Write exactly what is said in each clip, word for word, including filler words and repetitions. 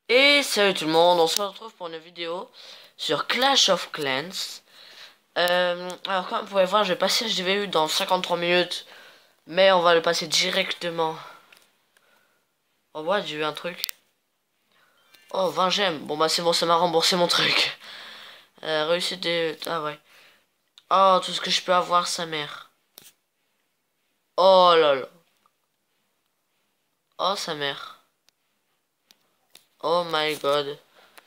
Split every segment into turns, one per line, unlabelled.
Et salut tout le monde, on se retrouve pour une vidéo sur Clash of Clans. Euh, alors comme vous pouvez voir, je vais passer H D V U dans cinquante-trois minutes, mais on va le passer directement. Oh ouais, j'ai eu un truc. Oh, vingt gemmes. Bon bah c'est bon, ça m'a remboursé mon truc. Euh, réussite des... Ah ouais. Oh, tout ce que je peux avoir, sa mère. Oh là là. Oh, sa mère. Oh my god.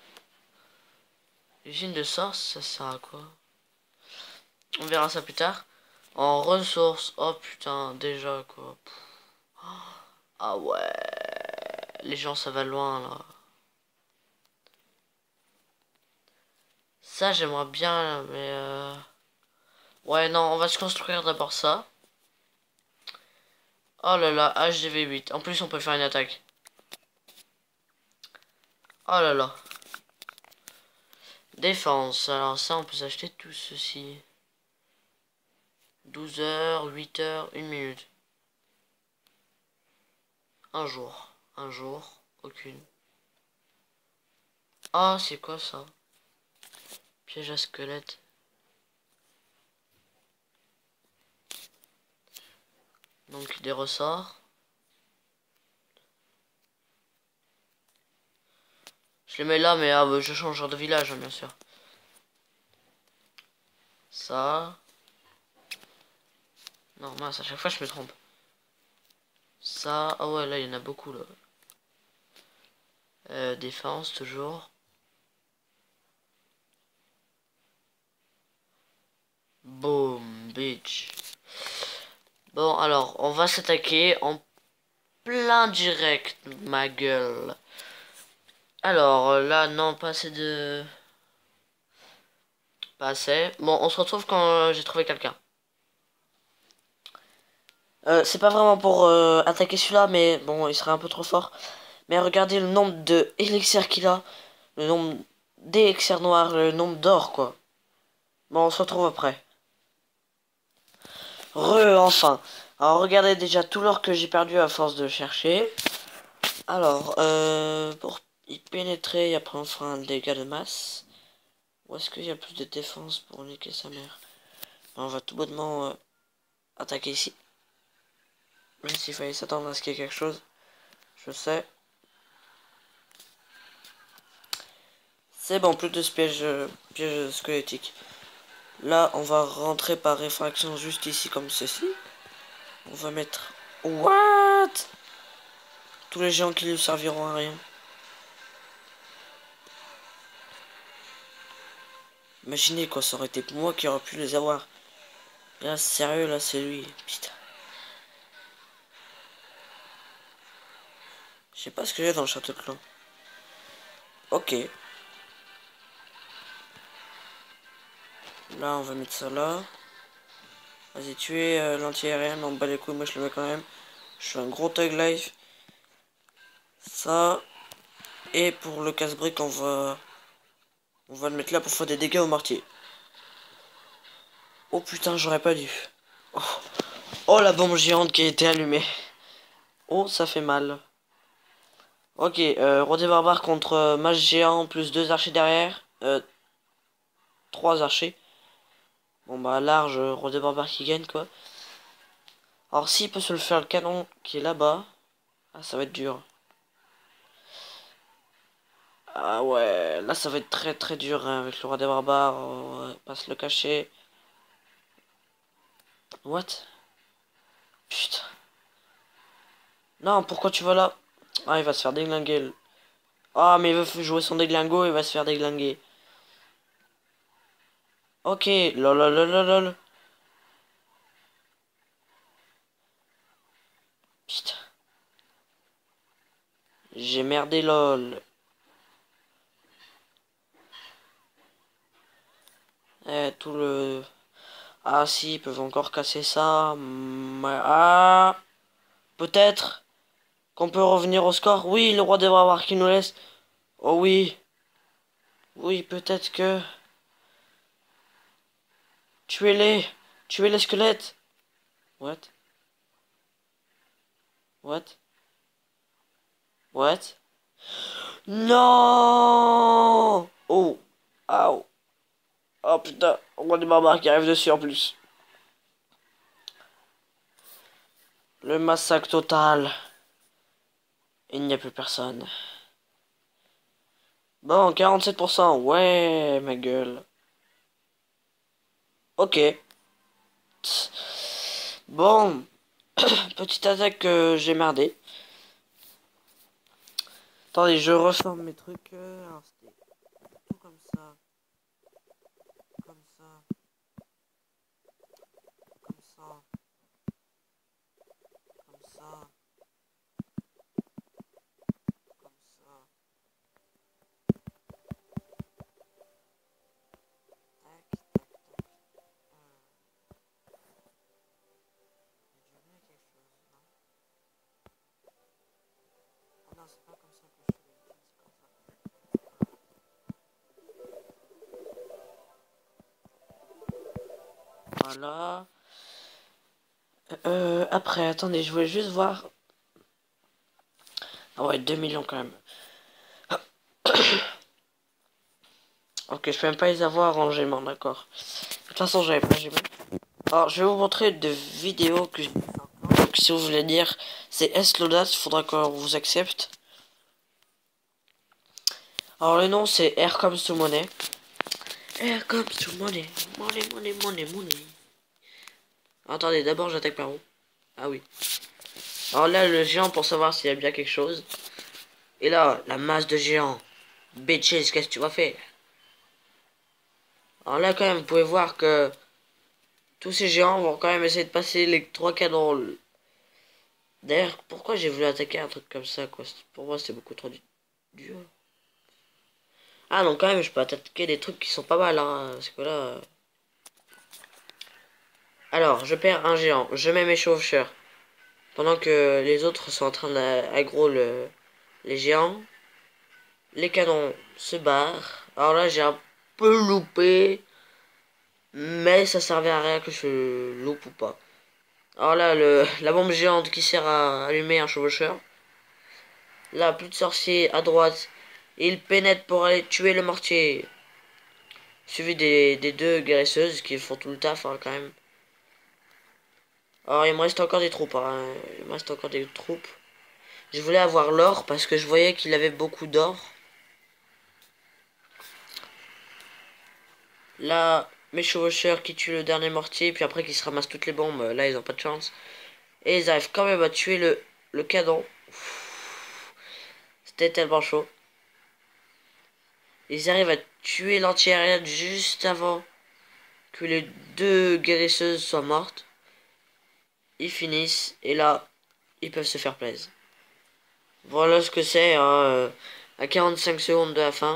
Usine de source, ça sert à quoi? On verra ça plus tard. En ressources. Oh putain, déjà quoi. Ah ouais. Les gens, ça va loin là. Ça, j'aimerais bien, mais euh... ouais, non, on va se construire d'abord ça. Oh là là, H D V huit. En plus, on peut faire une attaque. Oh là là. Défense. Alors ça, on peut s'acheter tout ceci. douze heures, huit heures, une minute. Un jour. Un jour. Aucune. Ah, c'est quoi ça? Piège à squelette. Donc des ressorts. Je les mets là, mais ah, bah, je change de village, hein, bien sûr. Ça. Non, mince, à chaque fois je me trompe. Ça. Ah ouais, là, il y en a beaucoup, là. Euh, défense, toujours. Boom, bitch. Bon, alors, on va s'attaquer en plein direct, ma gueule. Alors, là, non, pas assez de... Pas assez. Bon, on se retrouve quand euh, j'ai trouvé quelqu'un. Euh, c'est pas vraiment pour euh, attaquer celui-là, mais bon, il serait un peu trop fort. Mais regardez le nombre de élixirs qu'il a. Le nombre d'élixirs noirs, le nombre d'or, quoi. Bon, on se retrouve après. Re, enfin. Alors, regardez déjà tout l'or que j'ai perdu à force de chercher. Alors, euh, pour y pénétrer, après on fera un dégât de masse. Où est-ce qu'il y a plus de défense pour niquer sa mère? On va tout bonnement euh, attaquer ici. Même s'il fallait s'attendre à ce qu'il y ait quelque chose. Je sais. C'est bon, plus de ce piège, euh, piège squelettique. Là, on va rentrer par réfraction juste ici comme ceci. On va mettre... What? Tous les gens qui ne serviront à rien. Imaginez quoi, ça aurait été moi qui aurais pu les avoir. Là, sérieux, là, c'est lui. Putain. Je sais pas ce que j'ai dans le château de clan. Ok. Là, on va mettre ça là. Vas-y, tuer euh, l'anti-aérien. On bat les couilles, moi je le mets quand même. Je suis un gros thug life. Ça. Et pour le casse-brique, on va... On va le mettre là pour faire des dégâts au mortier. Oh putain, j'aurais pas dû. Oh. Oh, la bombe géante qui a été allumée. Oh, ça fait mal. Ok, euh, roi des barbares contre euh, mage géant plus deux archers derrière. Euh, trois archers. Bon bah large, euh, roi des barbares qui gagne quoi. Alors s'il peut se le faire le canon qui est là-bas. Ah, ça va être dur. Ah ouais, là ça va être très très dur hein, avec le roi des barbares. On va pas se le cacher. What? Putain. Non, pourquoi tu vas là? Ah, il va se faire déglinguer. Ah, mais il veut jouer son déglingo, il va se faire déglinguer. Ok, lol lol lol lol. Putain. J'ai merdé lol. Eh, tout le... Ah si, ils peuvent encore casser ça. Mm, ah, peut-être qu'on peut revenir au score. Oui, le roi des barbares qui nous laisse. Oh oui. Oui, peut-être que... Tuez-les. Tuez les squelettes. What? What? What? Non. Oh. Aouh. Oh putain. On voit des barbares qui arrivent dessus en plus. Le massacre total. Il n'y a plus personne. Bon, quarante-sept pour cent. Ouais, ma gueule. Ok. Bon. Petite attaque que j'ai merdé. Attendez, je reforme mes trucs. euh, alors, c'était tout comme ça. Comme ça. Comme ça. Comme ça. Comme ça. Tac, tac, tac. Euh, j'ai oublié quelque chose, non? Ah non, c'est pas comme ça que je fais les c'est comme ça. Voilà. Euh, après, attendez, je voulais juste voir. Ah ouais, deux millions quand même. Ok, je peux même pas les avoir en gemmant, d'accord. De toute façon, j'avais pas gemmé. Alors, je vais vous montrer deux vidéos que j'ai. Donc, si vous voulez dire, c'est S-Lodat, il faudra qu'on vous accepte. Alors, le nom, c'est Air Comes to Money. Air Comes to Money. Money, money, money, money. Attendez, d'abord, j'attaque par où? Ah oui. Alors là, le géant pour savoir s'il y a bien quelque chose. Et là, la masse de géants. Bitches, qu'est-ce que tu vas faire? Alors là, quand même, vous pouvez voir que tous ces géants vont quand même essayer de passer les trois canons. D'ailleurs, pourquoi j'ai voulu attaquer un truc comme ça, quoi? Pour moi, c'était beaucoup trop dur. Ah non, quand même, je peux attaquer des trucs qui sont pas mal, hein. Parce que là... Alors, je perds un géant. Je mets mes chevaucheurs. Pendant que les autres sont en train d'aggro le... les géants. Les canons se barrent. Alors là, j'ai un peu loupé. Mais ça servait à rien que je loupe ou pas. Alors là, le, la bombe géante qui sert à allumer un chevaucheur. Là, plus de sorciers à droite. Il pénètre pour aller tuer le mortier. Suivi des, des deux guérisseuses qui font tout le taf, hein, quand même. Alors, il me reste encore des troupes. Hein. Il me reste encore des troupes. Je voulais avoir l'or parce que je voyais qu'il avait beaucoup d'or. Là, mes chevaucheurs qui tuent le dernier mortier, puis après qui se ramassent toutes les bombes, là ils ont pas de chance. Et ils arrivent quand même à tuer le, le canon. C'était tellement chaud. Ils arrivent à tuer l'anti-aérienne juste avant que les deux guérisseuses soient mortes. Ils finissent, et là, ils peuvent se faire plaisir. Voilà ce que c'est, hein, euh, à quarante-cinq secondes de la fin.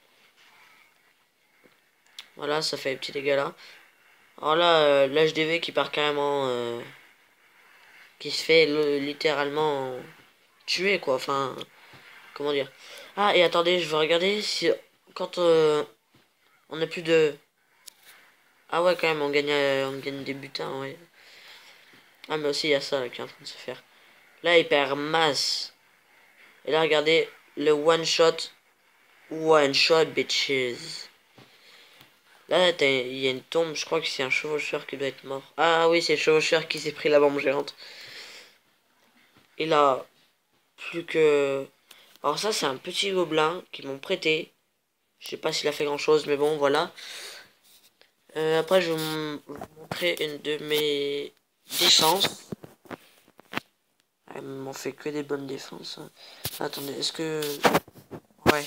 Voilà, ça fait les petits dégâts là. Alors là, euh, l'H D V qui part carrément... Euh, qui se fait le, littéralement tuer, quoi. Enfin, comment dire. Ah, et attendez, je vais regarder si... Quand euh, on a plus de... Ah ouais, quand même, on gagne, euh, on gagne des butins, ouais. Ah, mais aussi, il y a ça là, qui est en train de se faire. Là, il perd masse. Et là, regardez, le one-shot. One-shot, bitches. Là, il y a une tombe, je crois que c'est un chevaucheur qui doit être mort. Ah oui, c'est le chevaucheur qui s'est pris la bombe géante. Et là, plus que... Alors ça, c'est un petit gobelin qu'ils m'ont prêté. Je sais pas s'il a fait grand chose, mais bon, voilà. Euh, après, je vais vous montrer une de mes défenses. Elles m'ont fait que des bonnes défenses. Attendez, est-ce que... Ouais.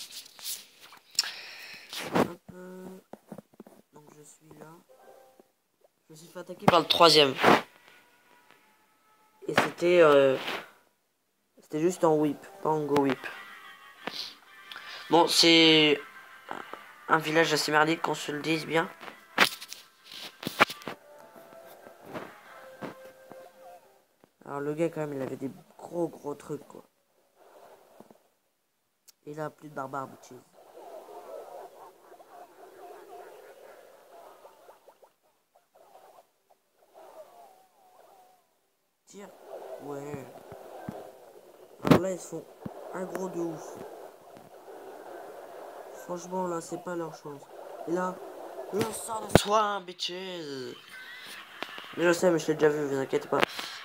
Hop, euh, donc je suis là. Je me suis fait attaquer par le troisième. Et c'était... Euh... C'était juste en whip, pas en go whip. Bon, c'est... un village assez merdique, qu'on se le dise bien. Alors le gars quand même il avait des gros gros trucs quoi. Et là plus de barbares bitches. Tire. Ouais. Alors là ils sont un gros de ouf. Franchement, là, c'est pas leur chance. Et là, le sort de soin, bitches. Mais je sais, mais je l'ai déjà vu, vous inquiétez pas.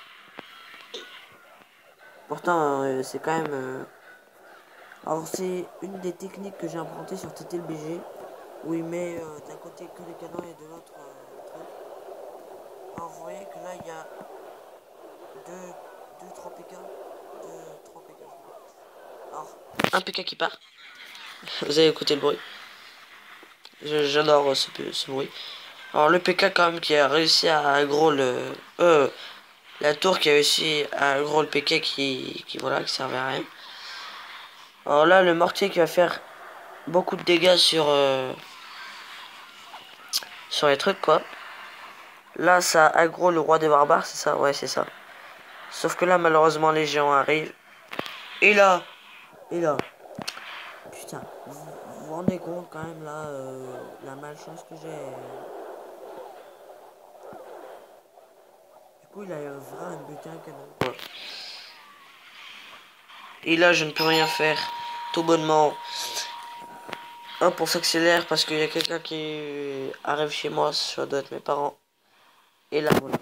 Pourtant, euh, c'est quand même... Euh... Alors, c'est une des techniques que j'ai empruntées sur T T L B G. Où il met euh, d'un côté que les canons et de l'autre euh, truc. Alors, vous voyez que là, il y a deux, trois P K. deux, trois P K. Alors, un P K qui part. Vous avez écouté le bruit. J'adore ce, ce bruit. Alors le P K quand même qui a réussi à aggro le... Euh, la tour qui a réussi à aggro le P K qui, qui voilà, qui servait à rien. Alors là le mortier qui va faire beaucoup de dégâts sur... Euh, sur les trucs quoi. Là ça aggro le roi des barbares, c'est ça? Ouais c'est ça. Sauf que là malheureusement les géants arrivent. Et là... Et là... Putain, vous vous rendez compte quand même là, euh, la malchance que j'ai. Du coup, il a vraiment un butin canon. Ouais. Et là, je ne peux rien faire. Tout bonnement. Hop, on s'accélère parce qu'il y a quelqu'un qui arrive chez moi. Ça doit être mes parents. Et là, voilà.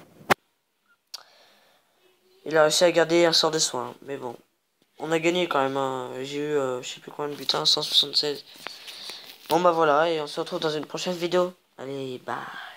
Il a réussi à garder un sort de soin. Mais bon. On a gagné quand même. Hein. J'ai eu, euh, je sais plus combien de butins, cent soixante-seize. Bon bah voilà, et on se retrouve dans une prochaine vidéo. Allez, bye.